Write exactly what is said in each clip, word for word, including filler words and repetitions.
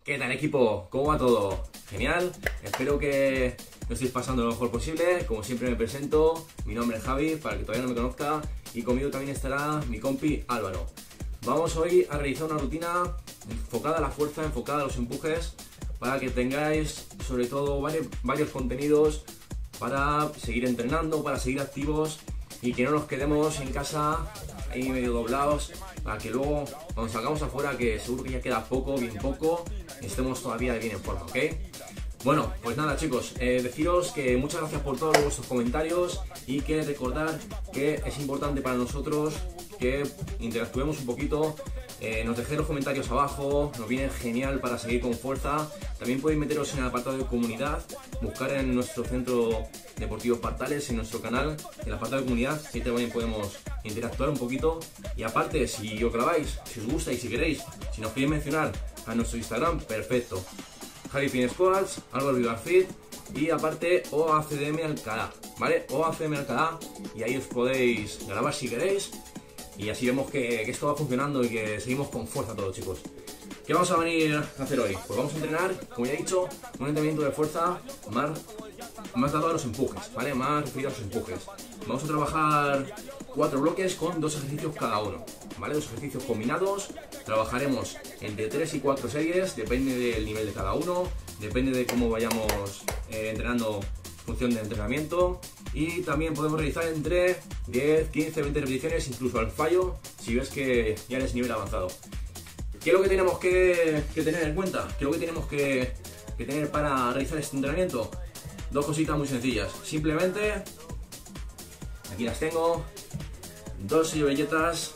¿Qué tal, equipo? ¿Cómo va todo? Genial, espero que lo estéis pasando lo mejor posible. Como siempre me presento, mi nombre es Javi, para el que todavía no me conozca, y conmigo también estará mi compi Álvaro. Vamos hoy a realizar una rutina enfocada a la fuerza, enfocada a los empujes, para que tengáis sobre todo varios, varios contenidos para seguir entrenando, para seguir activos y que no nos quedemos en casa ahí medio doblados, para que luego cuando salgamos afuera, que seguro que ya queda poco, bien poco, estemos todavía bien en forma, ¿ok? Bueno, pues nada, chicos, eh, deciros que muchas gracias por todos vuestros comentarios y que recordar que es importante para nosotros que interactuemos un poquito, eh, nos dejéis los comentarios abajo, nos viene genial para seguir con fuerza. También podéis meteros en el apartado de comunidad, buscar en nuestro centro deportivo Espartales, en nuestro canal, en el apartado de comunidad, que también podemos interactuar un poquito. Y aparte, si os grabáis, si os gusta y si queréis, si nos queréis mencionar a nuestro Instagram, perfecto. Javi Fitness Coach, Álvaro Vivar Fit y aparte O A C D M Alcalá, ¿vale? O A C D M Alcalá, y ahí os podéis grabar si queréis. Y así vemos que, que esto va funcionando y que seguimos con fuerza todos, chicos. ¿Qué vamos a venir a hacer hoy? Pues vamos a entrenar, como ya he dicho, un entrenamiento de fuerza más, más dado a los empujes, ¿vale? Más referido a los empujes. Vamos a trabajar cuatro bloques con dos ejercicios cada uno, ¿vale? Dos ejercicios combinados. Trabajaremos entre tres y cuatro series, depende del nivel de cada uno, depende de cómo vayamos eh, entrenando en función del entrenamiento. Y también podemos realizar entre diez, quince, veinte repeticiones, incluso al fallo, si ves que ya eres nivel avanzado. ¿Qué es lo que tenemos que, que tener en cuenta? ¿Qué es lo que tenemos que, que tener para realizar este entrenamiento? Dos cositas muy sencillas. Simplemente, aquí las tengo, dos servilletas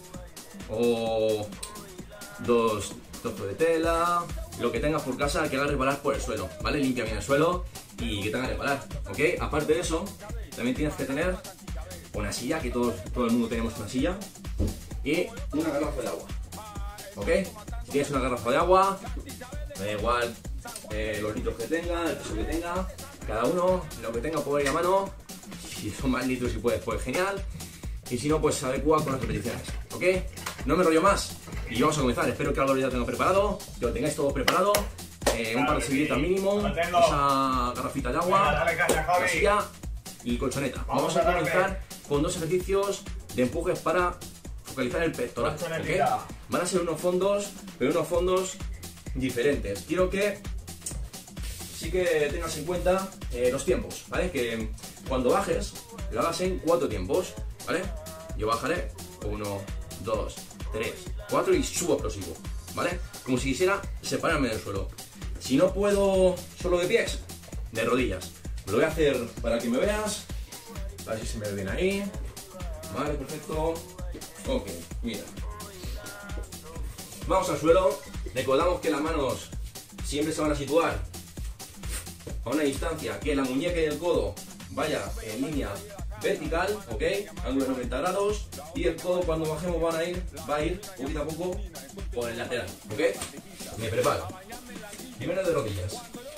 o dos trozos de tela, lo que tengas por casa que haga resbalar por el suelo, ¿vale? Limpia bien el suelo y que te haga resbalar, ¿ok? Aparte de eso, también tienes que tener una silla, que todos, todo el mundo tenemos una silla, y una garrafa de agua, ¿ok? Si tienes una garrafa de agua, me da igual eh, los litros que tenga, el peso que tenga, cada uno lo que tenga por ahí a mano. Si son más litros y puedes, pues genial, y si no, pues se adecua con las repeticiones, ¿ok? No me enrollo más y vamos a comenzar. Espero que Álvaro ya lo tenga preparado, que lo tengáis todo preparado. Eh, un par de servilletas mínimo, esa garrafita de agua, la silla y colchoneta. Vamos a comenzar con dos ejercicios de empujes para focalizar el pectoral, ¿okay? Van a ser unos fondos, pero unos fondos diferentes. Quiero que sí que tengas en cuenta eh, los tiempos, ¿vale? Que cuando bajes, lo hagas en cuatro tiempos, ¿vale? Yo bajaré uno, dos, tres, cuatro y subo explosivo, ¿vale? Como si quisiera separarme del suelo. Si no puedo solo de pies, de rodillas. Lo voy a hacer para que me veas, a ver si se me ve bien ahí. Vale, perfecto. Ok, mira. Vamos al suelo. Recordamos que las manos siempre se van a situar a una distancia que la muñeca y el codo vaya en línea vertical, ok, ángulo de noventa grados, y el codo cuando bajemos van a ir, va a ir poquito a poco por el lateral, ok. Me preparo. Primero de rodillas.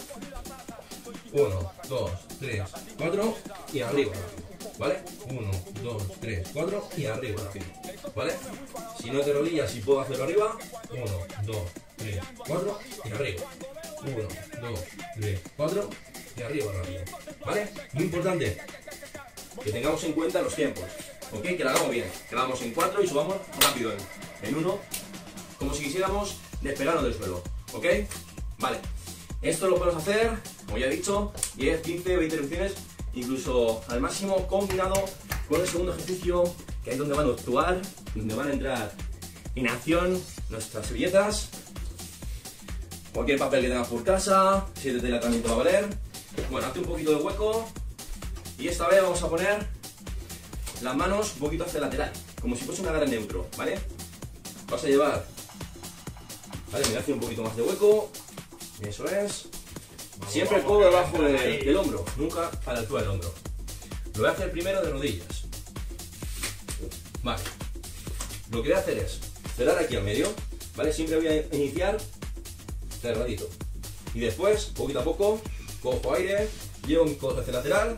uno, dos, tres, cuatro y arriba, ¿vale? uno, dos, tres, cuatro y arriba, ¿vale? Si no es de rodillas, si puedo hacerlo arriba. uno, dos, tres, cuatro y arriba. uno, dos, tres, cuatro y arriba, rápido, ¿vale? Muy importante que tengamos en cuenta los tiempos, ¿ok? Que lo hagamos bien, que lo hagamos en cuatro y subamos rápido en, en uno, como si quisiéramos despegarnos del suelo, ¿ok? Vale, esto lo podemos hacer, como ya he dicho, diez, quince, veinte repeticiones, incluso al máximo, combinado con el segundo ejercicio, que es donde van a actuar, donde van a entrar en acción nuestras servilletas, cualquier papel que tengas por casa, si de tela también te va a valer. Bueno, hazte un poquito de hueco y esta vez vamos a poner las manos un poquito hacia el lateral, como si fuese una agarre neutro, ¿vale? Vas a llevar, vale, me voy a hacer un poquito más de hueco. Eso es. Siempre el codo debajo de, del hombro, nunca a la altura del hombro. Lo voy a hacer primero de rodillas. Vale. Lo que voy a hacer es cerrar aquí al medio, ¿vale? Siempre voy a iniciar cerradito. Y después, poquito a poco, cojo aire, llevo mi codo hacia el lateral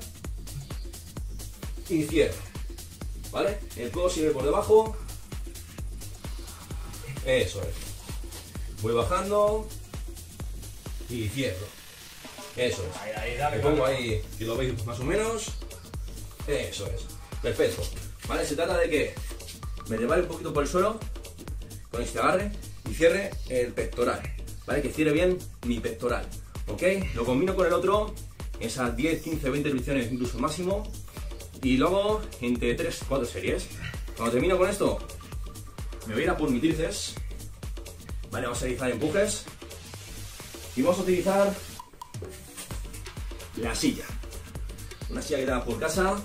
y cierro, ¿vale? El codo siempre por debajo. Eso es. Voy bajando y cierro. Eso es. Ahí, ahí, dale, Me pongo dale. ahí, que lo veis más o menos. Eso es. Perfecto. ¿Vale? Se trata de que me resbale un poquito por el suelo con este agarre y cierre el pectoral. ¿Vale? Que cierre bien mi pectoral. ¿Ok? Lo combino con el otro, esas diez, quince, veinte repeticiones incluso máximo. Y luego entre tres, cuatro series. Cuando termino con esto, me voy a ir a por mi tríceps. Vale, vamos a realizar empujes. Y vamos a utilizar la silla. Una silla que te da por casa.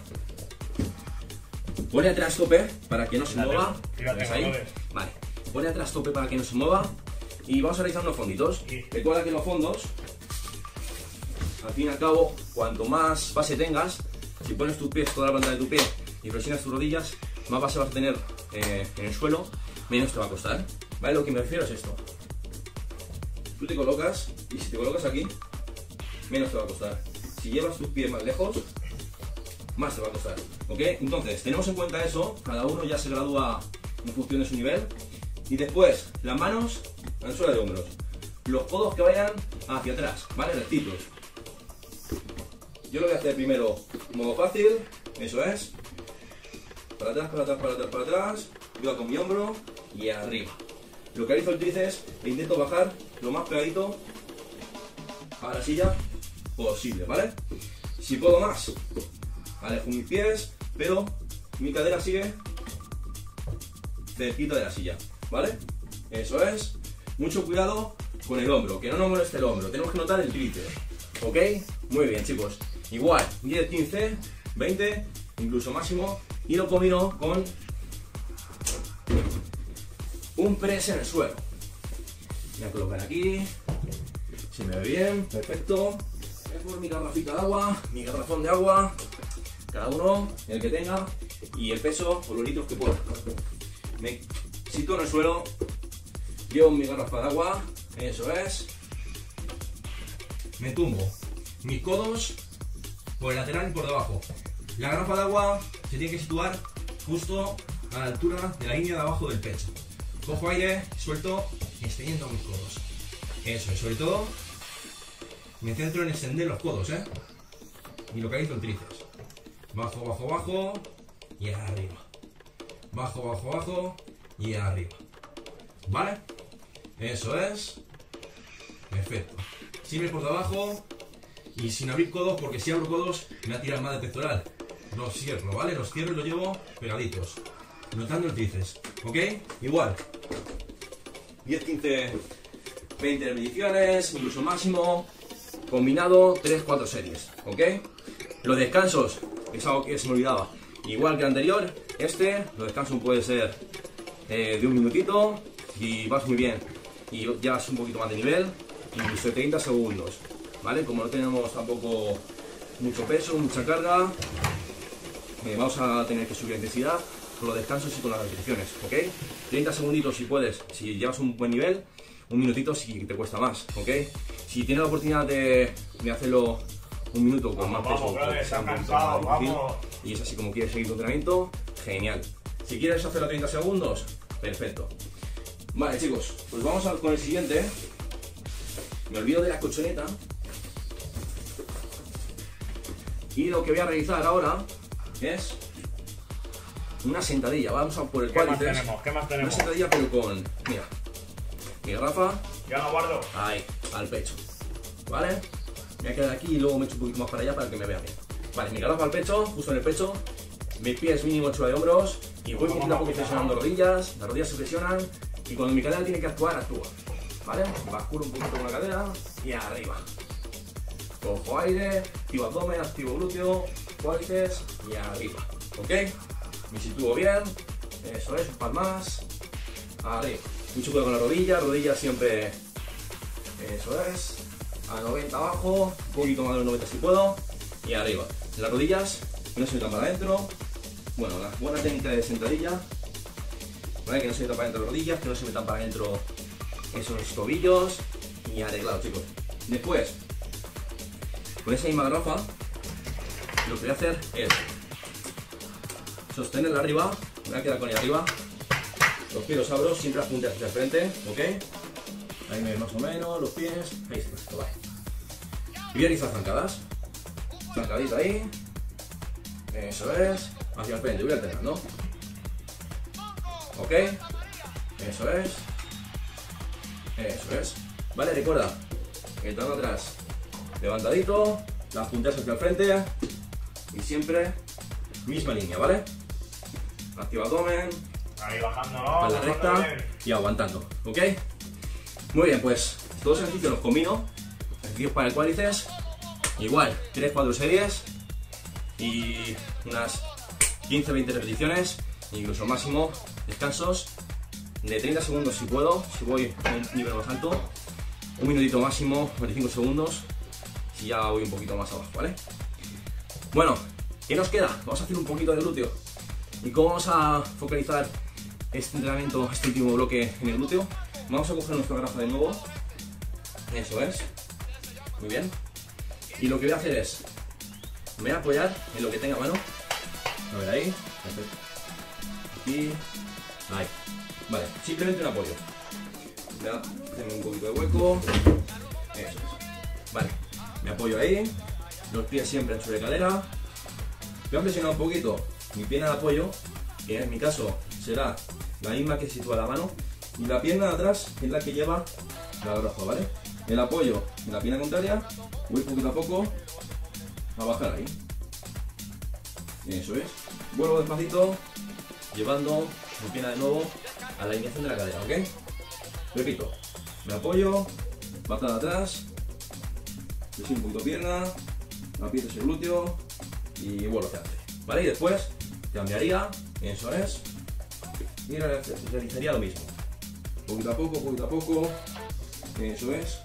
Pone atrás tope para que no se Fíjate, mueva. fíjate ¿Ves cómo ahí? lo ves. Vale. Pone atrás tope para que no se mueva. Y vamos a realizar unos fonditos. Sí. Recuerda que los fondos, al fin y al cabo, cuanto más base tengas, si pones tus pies, toda la planta de tu pie y presionas tus rodillas, más base vas a tener eh, en el suelo, menos te va a costar. ¿Vale? Lo que me refiero es esto. Tú te colocas y si te colocas aquí, menos te va a costar. Si llevas tus pies más lejos, más te va a costar. ¿Ok? Entonces, tenemos en cuenta eso, cada uno ya se gradúa en función de su nivel. Y después, las manos a la suela de hombros. Los codos que vayan hacia atrás, ¿vale? Rectitos. Yo lo voy a hacer primero modo fácil, eso es. Para atrás, para atrás, para atrás, para atrás. Yo con mi hombro y arriba. Lo que realizo el tríceps, e intento bajar lo más pegadito a la silla posible, ¿vale? Si puedo más, alejo mis pies, pero mi cadera sigue cerquita de la silla, ¿vale? Eso es. Mucho cuidado con el hombro, que no nos moleste el hombro. Tenemos que notar el tríceps, ¿ok? Muy bien, chicos. Igual, diez, quince, veinte, incluso máximo. Y lo combino con un press en el suelo. Voy a colocar aquí. Se me ve bien, perfecto. Voy a poner mi garrafita de agua, mi garrafón de agua. Cada uno, el que tenga. Y el peso o los litros que pueda. Me sitúo en el suelo. Llevo mi garrafa de agua. Eso es. Me tumbo mis codos por el lateral y por debajo. La garrafa de agua se tiene que situar justo a la altura de la línea de abajo del pecho. Cojo aire, suelto, extendiendo mis codos. Eso es, sobre todo me centro en extender los codos, ¿eh? Y localizo el tríceps. Bajo, bajo, bajo y arriba. Bajo, bajo, bajo y arriba. ¿Vale? Eso es. Perfecto. Siempre por debajo y sin abrir codos, porque si abro codos me va a tirar más de pectoral. Los cierro, ¿vale? Los cierro y los llevo pegaditos, notando el tríceps, ¿ok? Igual. diez, quince, veinte repeticiones, incluso máximo. Combinado, tres, cuatro series, ¿ok? Los descansos, es algo que se me olvidaba. Igual que el anterior, este, los descansos puede ser eh, de un minutito. Si vas muy bien y llevas un poquito más de nivel, incluso de treinta segundos, ¿vale? Como no tenemos tampoco mucho peso, mucha carga, eh, vamos a tener que subir la intensidad con los descansos y con las repeticiones, ¿ok? treinta segunditos si puedes, si llevas un buen nivel, un minutito si te cuesta más, ¿ok? Si tienes la oportunidad de, de hacerlo un minuto con Vamos, más peso, vamos, porque que sea un poquito cansado, más difícil, vamos. y es así como quieres seguir tu entrenamiento, genial. Si quieres hacerlo a treinta segundos, perfecto. Vale, chicos, pues vamos a, con el siguiente. Me olvido de la colchoneta. Y lo que voy a realizar ahora es una sentadilla. Vamos a por el ¿Qué más cuádriceps. tenemos? ¿Qué más Una tenemos? sentadilla pero con, mira, mi garrafa Ya lo guardo. ahí, al pecho. ¿Vale? Me voy a quedar aquí y luego me echo un poquito más para allá para que me vea bien. Vale, mi garrafa al pecho, justo en el pecho. Mis pies mínimo altura de hombros. Y voy poquito a poco presionando rodillas. Las rodillas se presionan. Y cuando mi cadera tiene que actuar, actúa. ¿Vale? Basculo un poquito con la cadera y arriba. Cojo aire, activo abdomen, activo glúteo, cuádriceps y arriba. ¿Ok? Me sitúo bien. Eso es, un par más. Arriba. Mucho cuidado con la rodilla, rodilla siempre. Eso es. A noventa abajo, un poquito más de los noventa si puedo. Y arriba. Las rodillas no se metan para adentro. Bueno, la buena técnica de sentadilla. ¿Vale? Que no se metan para adentro las rodillas, que no se metan para adentro esos tobillos. Y arreglado, chicos. Después, con esa misma garrafa, lo que voy a hacer es sostenerla arriba. Me voy a quedar con ella arriba. Los pies los abro, siempre apunte hacia el frente, ¿ok? Ahí me más o menos, los pies. Ahí sí, perfecto, vale. Y bien, hizo zancadas. Zancadita ahí. Eso es. Hacia el frente, voy alternando. Ok. Eso es. Eso es. Vale, recuerda. Entrando atrás. Levantadito. Las puntas hacia el frente. Y siempre misma línea, ¿vale? Activa abdomen. Ahí bajando, ¿no? Para la recta. Y aguantando. ¿Ok? Muy bien, pues todos los ejercicios los combino. Ejercicios para el cuádriceps. Igual, tres cuatro series. Y unas quince veinte repeticiones. Incluso máximo descansos de treinta segundos si puedo. Si voy a un nivel más alto. Un minutito máximo, veinticinco segundos. Si ya voy un poquito más abajo, ¿vale? Bueno, ¿qué nos queda? Vamos a hacer un poquito de glúteo. ¿Y cómo vamos a focalizar este entrenamiento, este último bloque en el glúteo? Vamos a coger nuestra grapa de nuevo. Eso es. Muy bien. Y lo que voy a hacer es, me voy a apoyar en lo que tenga a mano. A ver ahí. Perfecto. Aquí. Ahí. Vale, simplemente un apoyo. Voy a hacerme un poquito de hueco. Eso es. Vale, me apoyo ahí. Los pies siempre en sobre cadera. Voy a presionar un poquito mi pierna de apoyo, que en mi caso será la misma que sitúa la mano, y la pierna de atrás es la que lleva la grapa, ¿vale? El apoyo en la pierna contraria, voy poquito a poco a bajar ahí. Eso es. Vuelvo despacito, llevando mi pierna de nuevo a la alineación de la cadera, ¿ok? Repito, me apoyo, patada atrás, presiono un poquito pierna, aprieto ese glúteo y vuelvo hacia adelante, ¿vale? Y después cambiaría, eso es, y realizaría lo mismo, poquito a poco, poquito a poco, eso es,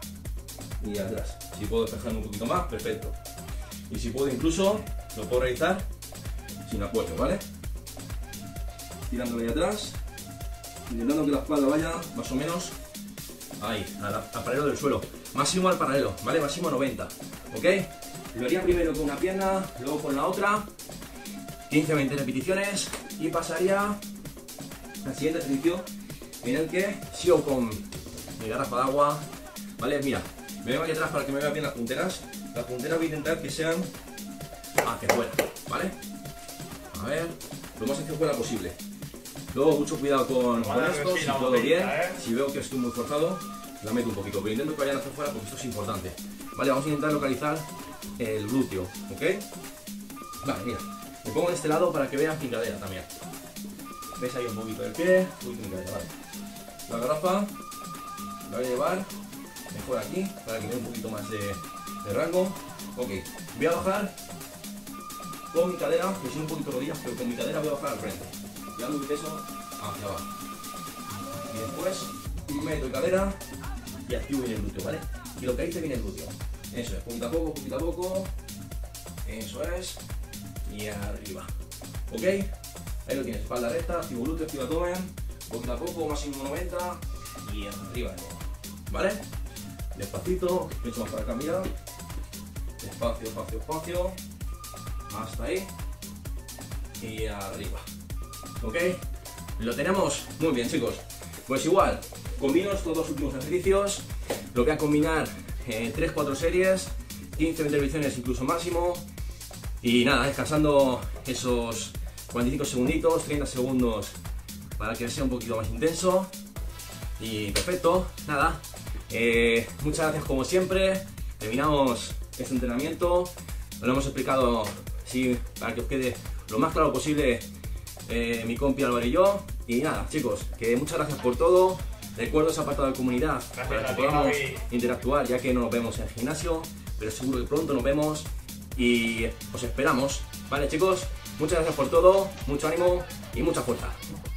y atrás. Si puedo despejarme un poquito más, perfecto. Y si puedo incluso, lo puedo realizar sin apoyo, ¿vale? Tirándole de atrás, intentando que la espalda vaya más o menos ahí, al, al paralelo del suelo, máximo al paralelo, ¿vale? Máximo noventa, ¿ok? Lo haría primero con una pierna, luego con la otra, quince a veinte repeticiones, y pasaría al siguiente ejercicio en el que sigo con mi garrafa de agua, ¿vale? Mira, me vengo aquí atrás para que me vean bien las punteras. Las punteras voy a intentar que sean hacia afuera, ¿vale? A ver, lo más hacia afuera posible. Luego mucho cuidado con, con esto, si puedo bien, ¿eh? Si veo que estoy muy forzado, la meto un poquito, pero intento que vayan hacia afuera porque esto es importante. Vale, vamos a intentar localizar el glúteo, ¿ok? Vale, mira, me pongo de este lado para que veas mi cadera también. ¿Ves ahí un poquito del pie? Un poquito mi cadera, vale. La garrafa la voy a llevar mejor aquí, para que me dé un poquito más de, de rango. Ok, voy a bajar con mi cadera, presiono un poquito rodillas, pero con mi cadera voy a bajar al frente, llevando mi peso hacia abajo. Y después meto mi cadera y activo bien el glúteo, ¿vale? Y lo que hice bien el glúteo. Eso es, poquito a poco, poquito a poco. Eso es. Y arriba. ¿Ok? Ahí lo tienes, espalda recta, activo glúteo, activo abdomen. Poquito a poco, máximo noventa. Y arriba de nuevo. ¿Vale? Despacito, me echo más para acá, mira. Despacio, espacio, espacio. Hasta ahí. Y arriba. ¿Ok? Lo tenemos muy bien, chicos. Pues igual, combino estos dos últimos ejercicios. Lo voy a combinar en tres cuatro series, quince veinte repeticiones incluso máximo. Y nada, descansando esos cuarenta y cinco segunditos, treinta segundos para que sea un poquito más intenso. Y perfecto, nada. Eh, muchas gracias como siempre. Terminamos este entrenamiento. Lo hemos explicado sí, para que os quede lo más claro posible eh, mi compi Álvaro y yo. Y nada, chicos, que muchas gracias por todo. Recuerdo ese apartado de comunidad gracias para que ti, podamos Javi. interactuar, ya que no nos vemos en el gimnasio, pero seguro que pronto nos vemos y os esperamos. Vale, chicos, muchas gracias por todo, mucho ánimo y mucha fuerza.